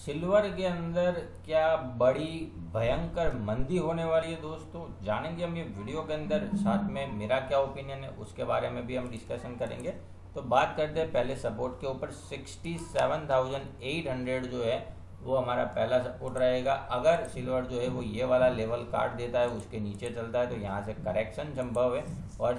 Silver के अंदर क्या बड़ी भयंकर मंदी होने वाली है दोस्तों, जानेंगे हम ये वीडियो के अंदर। साथ में मेरा क्या ओपिनियन है उसके बारे में भी हम डिस्कशन करेंगे। तो बात करते हैं पहले सपोर्ट के ऊपर। 67,800 जो है वो हमारा पहला सपोर्ट रहेगा। अगर सिल्वर जो है वो ये वाला लेवल काट देता है, उसके नीचे चलता है, तो यहाँ से करेक्शन संभव है। और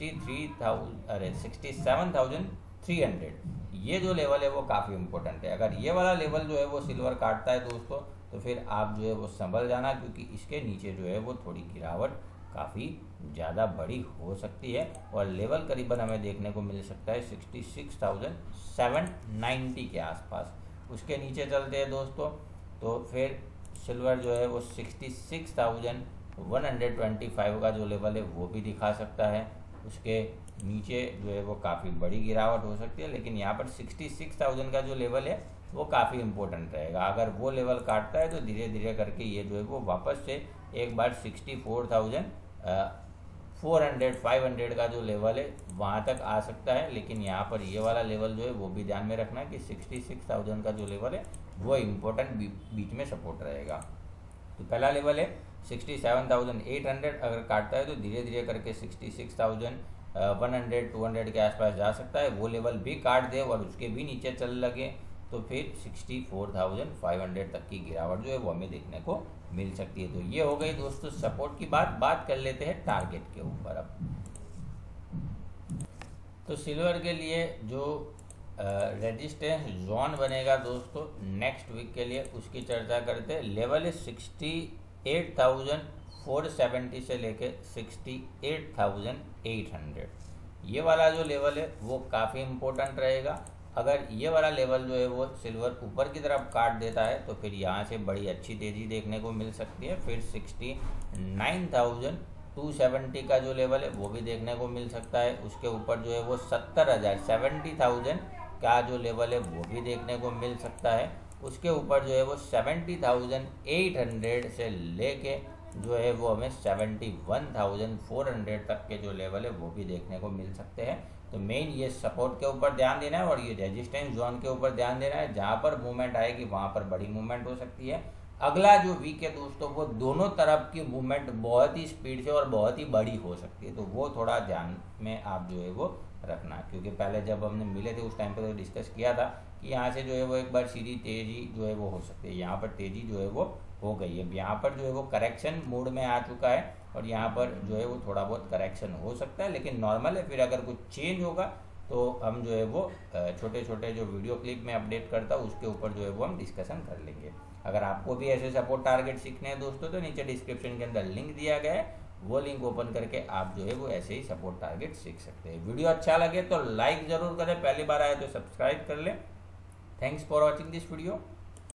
67,300 ये जो लेवल है वो काफ़ी इंपॉर्टेंट है। अगर ये वाला लेवल जो है वो सिल्वर काटता है दोस्तों, तो फिर आप जो है वो संभल जाना, क्योंकि इसके नीचे जो है वो थोड़ी गिरावट काफ़ी ज़्यादा बड़ी हो सकती है। और लेवल करीबन हमें देखने को मिल सकता है 66,790 के आसपास। उसके नीचे चलते हैं दोस्तों, तो फिर सिल्वर जो है वो 66,125 का जो लेवल है वो भी दिखा सकता है। उसके नीचे जो है वो काफ़ी बड़ी गिरावट हो सकती है, लेकिन यहाँ पर 66,000 का जो लेवल है वो काफ़ी इम्पोर्टेंट रहेगा। अगर वो लेवल काटता है तो धीरे धीरे करके ये जो है वो वापस से एक बार 64,500 का जो लेवल है वहाँ तक आ सकता है। लेकिन यहाँ पर ये वाला लेवल जो है वो भी ध्यान में रखना कि 66,000 का जो लेवल है वो इम्पोर्टेंट बीच में सपोर्ट रहेगा। तो पहला लेवल है 67,800, अगर काटता है तो धीरे धीरे करके 66,100 200 के आसपास जा सकता है। वो लेवल भी काट दे और उसके भी नीचे चल लगे तो फिर 64,500 तक की गिरावट जो है वो हमें देखने को मिल सकती है। तो ये हो गई दोस्तों सपोर्ट की बात कर लेते हैं टारगेट के ऊपर अब। तो सिल्वर के लिए जो रेजिस्टेंस जोन बनेगा दोस्तों नेक्स्ट वीक के लिए, उसकी चर्चा करते हैं। लेवल है 68,470 से लेके 68,800। ये वाला जो लेवल है वो काफ़ी इम्पोर्टेंट रहेगा। अगर ये वाला लेवल जो है वो सिल्वर ऊपर की तरफ काट देता है तो फिर यहाँ से बड़ी अच्छी तेज़ी देखने को मिल सकती है। फिर 69,270 का जो लेवल है वो भी देखने को मिल सकता है। उसके ऊपर जो है वो 70,000 का जो लेवल है वो भी देखने को मिल सकता है। उसके ऊपर जो है वो 70,800 से लेके जो है वो हमें 71,400 तक के जो लेवल है वो भी देखने को मिल सकते हैं। तो मेन ये सपोर्ट के ऊपर ध्यान देना है और ये रेजिस्टेंस जोन के ऊपर ध्यान देना है। जहाँ पर मूवमेंट आएगी वहाँ पर बड़ी मूवमेंट हो सकती है। अगला जो वीक है दोस्तों वो दोनों तरफ की मूवमेंट बहुत ही स्पीड से और बहुत ही बड़ी हो सकती है। तो वो थोड़ा ध्यान में आप जो है वो रखना, क्योंकि पहले जब हमने मिले थे उस टाइम पे तो डिस्कस किया था कि यहाँ से जो है वो एक बार सीधी तेज़ी जो है वो हो सकती है। यहाँ पर तेज़ी जो है वो हो गई है। यहाँ पर जो है वो करेक्शन मोड में आ चुका है और यहाँ पर जो है वो थोड़ा बहुत करेक्शन हो सकता है, लेकिन नॉर्मल है। फिर अगर कुछ चेंज होगा तो हम जो है वो छोटे छोटे जो वीडियो क्लिप में अपडेट करता हूँ उसके ऊपर जो है वो हम डिस्कशन कर लेंगे। अगर आपको भी ऐसे सपोर्ट टारगेट सीखने हैं दोस्तों तो नीचे डिस्क्रिप्शन के अंदर लिंक दिया गया है, वो लिंक ओपन करके आप जो है वो ऐसे ही सपोर्ट टारगेट सीख सकते हैं। वीडियो अच्छा लगे तो लाइक ज़रूर करें, पहली बार आए तो सब्सक्राइब कर लें। Thanks for watching this video.